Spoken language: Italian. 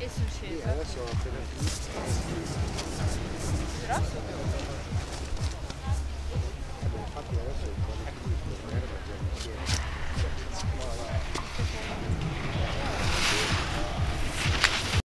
E sono Sì, scesa. adesso ho appena finito. Grazie.